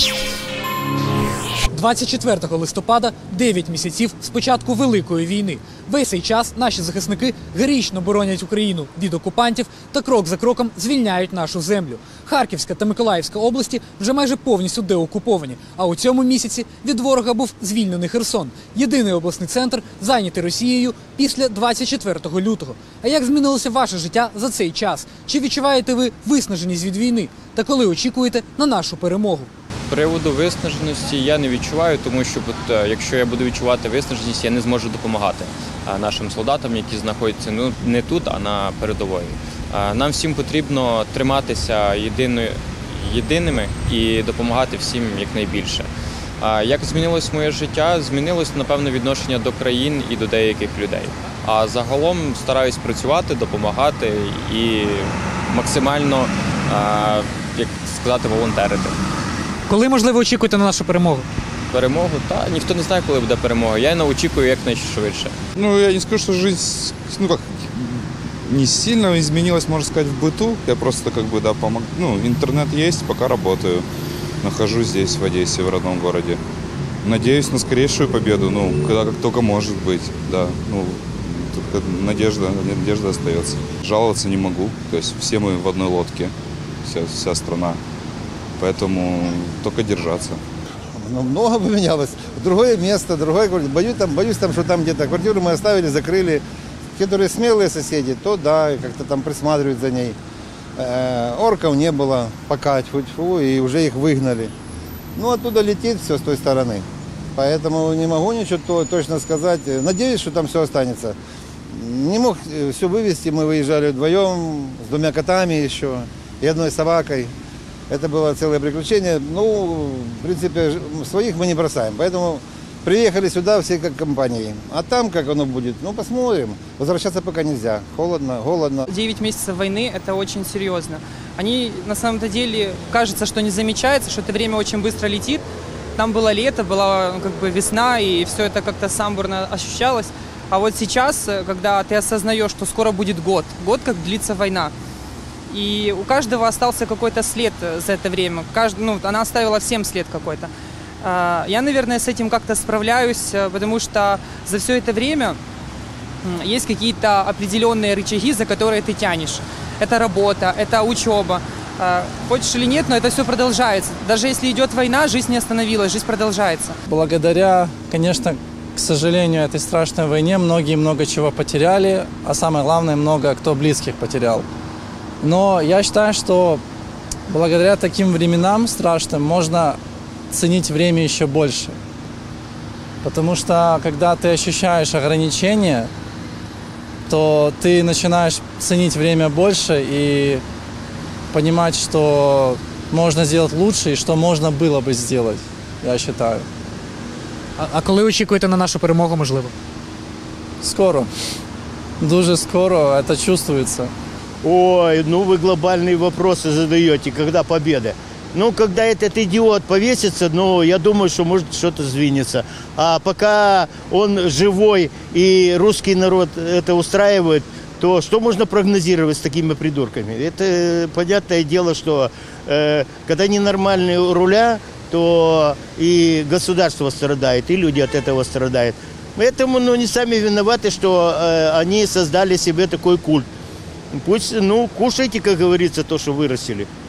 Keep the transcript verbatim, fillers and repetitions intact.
двадцять четвертого листопада – дев'ять місяців з початку Великої війни. Весь цей час наші захисники героїчно боронять Україну від окупантів та крок за кроком звільняють нашу землю. Харківська та Миколаївська області вже майже повністю деокуповані. А у цьому місяці від ворога був звільнений Херсон – єдиний обласний центр, зайнятий Росією після двадцять четвертого лютого. А як змінилося ваше життя за цей час? Чи відчуваєте ви виснаженість від війни? Та коли очікуєте на нашу перемогу? Приводу виснаженості я не відчуваю, тому що от, якщо я буду відчувати виснаженість, я не зможу допомагати нашим солдатам, які знаходяться ну, не тут, а на передовій. Нам всім потрібно триматися єдиною, єдиними і допомагати всім якнайбільше. Як змінилось моє життя? Змінилось, напевно, відношення до країн і до деяких людей. А загалом стараюсь працювати, допомагати і максимально, як сказати, волонтерити. Коли, можливо, очікуєте на нашу перемогу? Перемогу? Та, ніхто не знає, коли буде перемога. Я очікую якнайшвидше. Ну, я не скажу, что жизнь, ну как, не сильно изменилась, можно сказать, в быту. Я просто как бы, да, помог. Ну, интернет есть, пока работаю. Нахожусь здесь, в Одессе, в родном городе. Надеюсь на скорейшую победу, ну, когда как только может быть, да. Ну, только надежда, надежда остается. Жаловаться не могу, то есть все мы в одной лодке, вся, вся страна. Поэтому только держаться. Ну, много поменялось. Другое место, другой город. Боюсь там, боюсь там, что там где-то квартиру мы оставили, закрыли. Которые смелые соседи, то да, как-то там присматривают за ней. Э, орков не было, пока тьфу-тьфу, и уже их выгнали. Ну, оттуда летит все с той стороны. Поэтому не могу ничего точно сказать. Надеюсь, что там все останется. Не мог все вывести, мы выезжали вдвоем, с двумя котами еще и одной собакой. Это было целое приключение. Ну, в принципе, своих мы не бросаем. Поэтому приехали сюда все как компанией. А там как оно будет, ну, посмотрим. Возвращаться пока нельзя. Холодно, голодно. Девять месяцев войны – это очень серьезно. Они, на самом-то деле, кажется, что не замечается, что это время очень быстро летит. Там было лето, была ну, как бы весна, и все это как-то самбурно ощущалось. А вот сейчас, когда ты осознаешь, что скоро будет год, год, как длится война, и у каждого остался какой-то след за это время. Каждый, ну, она оставила всем след какой-то. Я, наверное, с этим как-то справляюсь, потому что за все это время есть какие-то определенные рычаги, за которые ты тянешь. Это работа, это учеба. Хочешь или нет, но это все продолжается. Даже если идет война, жизнь не остановилась, жизнь продолжается. Благодаря, конечно, к сожалению, этой страшной войне многие много чего потеряли, а самое главное, много кто близких потерял. Но я считаю, что благодаря таким временам страшным можно ценить время еще больше. Потому что когда ты ощущаешь ограничения, то ты начинаешь ценить время больше и понимать, что можно сделать лучше и что можно было бы сделать, я считаю. А, а коли очікуєте на нашу перемогу, можливо? Скоро. Дуже скоро, это чувствуется. Ой, ну вы глобальные вопросы задаете, когда победа. Ну, когда этот идиот повесится, ну, я думаю, что может что-то сдвинется. А пока он живой и русский народ это устраивает, то что можно прогнозировать с такими придурками? Это понятное дело, что э, когда ненормальные руля, то и государство страдает, и люди от этого страдают. Поэтому, ну, они сами виноваты, что э, они создали себе такой культ. Пусть, ну, кушайте, как говорится, то, что вырастили.